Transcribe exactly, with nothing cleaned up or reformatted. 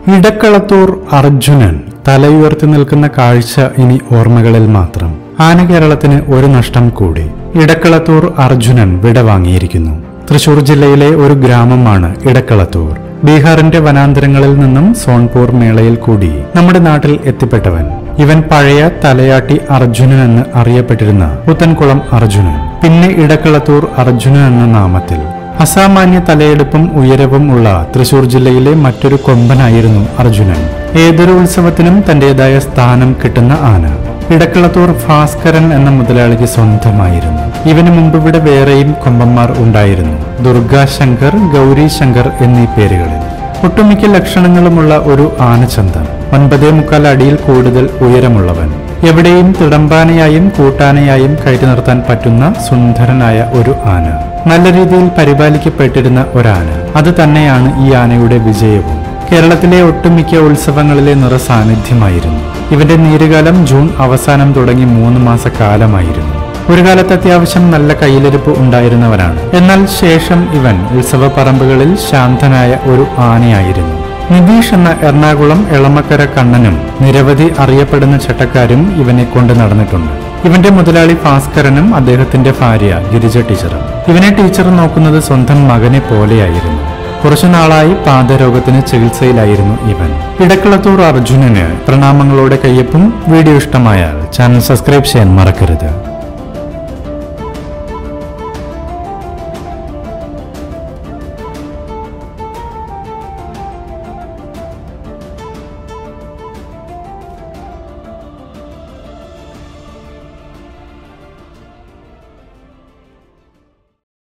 ഇടക്കളത്തൂർ അർജുനൻ തലയുയർത്തി നിൽക്കുന്ന കാഴ്ച ഇനി ഓർമ്മകളിൽ മാത്രം. ആനകേരളത്തിന് ഒരു നഷ്ടം കൂടി. ഇടക്കളത്തൂർ അർജുനൻ വിടവാങ്ങിയിരിക്കുന്നു. തൃശൂർ ജില്ലയിലെ ഒരു ഗ്രാമമാണ് ഇടക്കളത്തൂർ. ബീഹാറിന്റെ വനാന്തരങ്ങളിൽ നിന്നും സോൺപൂർ മേളയിൽ കൂടി നമ്മുടെ നാട്ടിൽ എത്തിപ്പെട്ടവൻ. ഇവൻ പഴയ തലയാട്ടി അർജുനൻ എന്ന് അറിയപ്പെട്ടിരുന്ന പുത്തൻകുളം അർജുനൻ, പിന്നെ ഇടക്കളത്തൂർ അർജുനൻ എന്ന നാമത്തിൽ. അസാമാന്യ തലയെടുപ്പും ഉയരവും ഉള്ള തൃശൂർ ജില്ലയിലെ മറ്റൊരു കൊമ്പനായിരുന്നു അർജുനൻ. ഏതൊരു ഉത്സവത്തിനും തന്റേതായ സ്ഥാനം കിട്ടുന്ന ആന ഇടക്കളത്തൂർ ഭാസ്കരൻ എന്ന മുതലാളിക്ക് സ്വന്തമായിരുന്നു. ഇവന് മുമ്പ് ഇവിടെ വേറെയും കൊമ്പന്മാർ ഉണ്ടായിരുന്നു. ദുർഗാശങ്കർ, ഗൗരി ശങ്കർ എന്നീ പേരുകളിൽ. ഒട്ടുമിക്ക ലക്ഷണങ്ങളുമുള്ള ഒരു ആനച്ചന്തം. ഒൻപതേ മുക്കാൽ അടിയിൽ കൂടുതൽ ഉയരമുള്ളവൻ. എവിടെയും തിടമ്പാനയായും കൂട്ടാനയായും കയറ്റി നിർത്താൻ പറ്റുന്ന സുന്ദരനായ ഒരു ആന. നല്ല രീതിയിൽ പരിപാലിക്കപ്പെട്ടിരുന്ന ഒരാന. അത് തന്നെയാണ് ഈ ആനയുടെ വിജയവും. കേരളത്തിലെ ഒട്ടുമിക്ക ഉത്സവങ്ങളിലെ നിറസാന്നിധ്യമായിരുന്നു. ഇവന്റെ നീരുകാലം ജൂൺ അവസാനം തുടങ്ങി മൂന്ന് മാസക്കാലമായിരുന്നു. ഒരു കാലത്ത് അത്യാവശ്യം നല്ല കയ്യിലിരിപ്പ് ഉണ്ടായിരുന്നവരാണ്. എന്നാൽ ശേഷം ഇവൻ ഉത്സവ പറമ്പുകളിൽ ശാന്തനായ ഒരു ആനയായിരുന്നു. നിതീഷ് എന്ന എറണാകുളം എളമക്കര കണ്ണനും നിരവധി അറിയപ്പെടുന്ന ചട്ടക്കാരും ഇവനെ കൊണ്ട് നടന്നിട്ടുണ്ട്. ഇവന്റെ മുതലാളി ഭാസ്കരനും അദ്ദേഹത്തിന്റെ ഭാര്യ ഗിരിജ ടീച്ചറും. ഇവനെ ടീച്ചർ നോക്കുന്നത് സ്വന്തം മകനെ പോലെയായിരുന്നു. കുറച്ചു നാളായി പാദരോഗത്തിന് ചികിത്സയിലായിരുന്നു ഇവൻ. ഇടക്കളത്തൂർ അർജുനന് പ്രണാമങ്ങളോടെ കയ്യൊപ്പും. വീഡിയോ ഇഷ്ടമായാൽ ചാനൽ സബ്സ്ക്രൈബ് ചെയ്യാൻ മറക്കരുത്.